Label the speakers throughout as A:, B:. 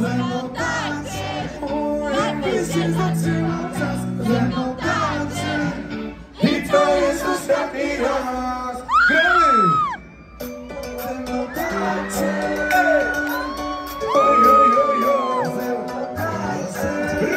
A: ze mną tańczy. Jakby się zatrzymał czas, ze mną tańczy. I to jest ostatni raz. Gramy! Ze mną tańczy. Oj, oj, oj, oj. Ze mną tańczy.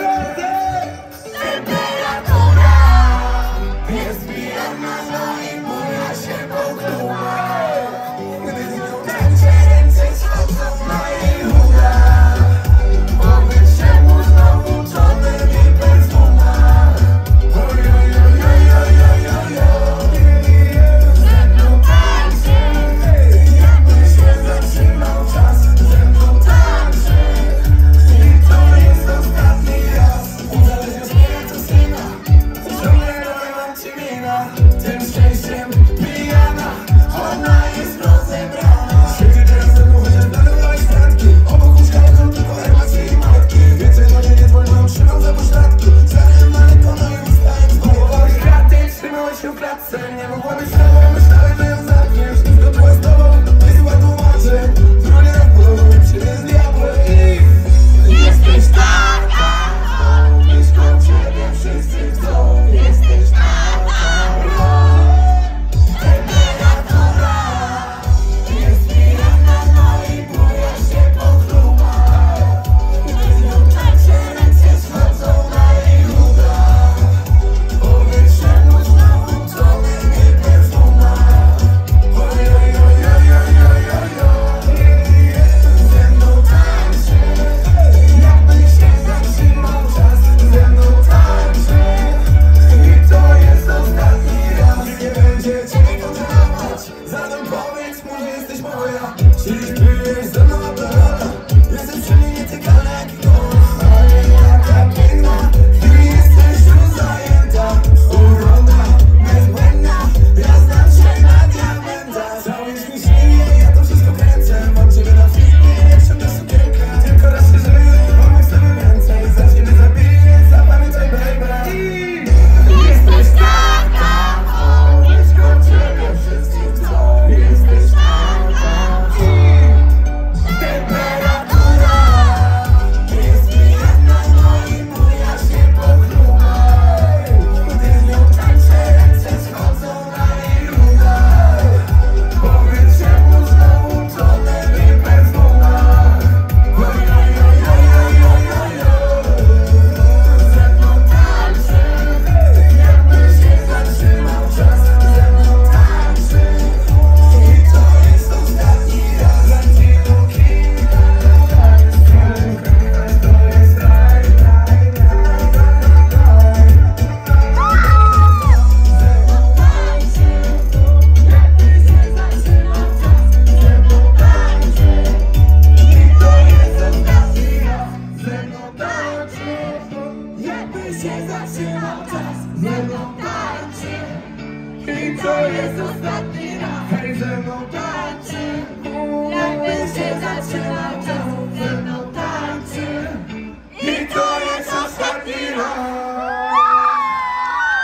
A: Temperatura jest pijana, no i buja się pokryła. Gdy z nią tańczę, ręce schodzą na jej uda. Powietrze mu znowu tonem i perfumach. Oj, oj, oj, oj, oj, oj, oj, oj. Ze mną tańczy, jakby się zatrzymał czas. Ze mną tańczy i to jest ostatni raz. Uzależnienie to syna, ciągle mam ci mina. Tym szczęściem pijana, ona jest rozebrana. Siedzi teraz ze mną, chociaż dalej statki. Obok łóżka leżą tylko emocje i matki. Więcej do mnie nie dzwonią, trzymam za pośladki. Zamiast maleko, no i ustałem z połowy kraty. Trzymałeś się w klatce, nie mogła być sobą. Myślałem, że ją zamkniesz. To była z tobą, wysyła tłumaczy. Bronie na polową i przyjdzie z diabłem. Jesteś taka, blisko ciebie wszyscy chcą. Jesteś taka, temperatura jest pijana, no i buja się pokryła. Gdy z nią tańczę, ręce schodzą na jej uda. Powietrze mu znowu tonem i perfumach. Oj, oj, oj, oj, oj, oj, oj, oj. Ze mną tańczy, jakby się zatrzymał czas. Ze mną tańczy i to jest ostatni raz. Nie będzie ciebie kontrolować. Zatem powiedz mu, że jesteś moja. Czyli byłeś ze mną od lata. Jesteś przy mnie nietykalna jak ikona. Ale jaka piękna, gdy jesteś już zajęta. Urona, bezbłędna, ja znam się na diamenta. Całujesz mi śnienie, ja to wszystko kręcę. Mam ciebie na filmie, jak ciągle sukienkę. Tylko raz się żyje, mamy sobie więcej. Zacznie mnie zabijać, zapamiętaj baby. Jesteś taka, blisko ciebie wszyscy chcą. Jesteś taka, temperatura jest pijana, no i buja się pokryła. Gdy z nią tańczę, ręce schodzą na jej uda. Powietrze mu znowu tonem i perfumach. Oj, oj, oj, oj, oj, oj, oj, oj. Ze mną tańczy, jakby się zatrzymał czas. Ze mną tańczy i to jest ostatni raz. Latino kilka, to jest piękne, to jest raj, raj, raj, raj, raj. Ze mną tańczy, jakby się zatrzymał czas. Ze mną tańczy i to jest ostatni raz. Ze mną tańczy, jakby się zatrzymał czas. Ze mną tańczy i to jest ostatni raz. Hej, ze mną tańczy, jakby się zatrzymał czas. Ze mną tańczy i to jest ostatni raz.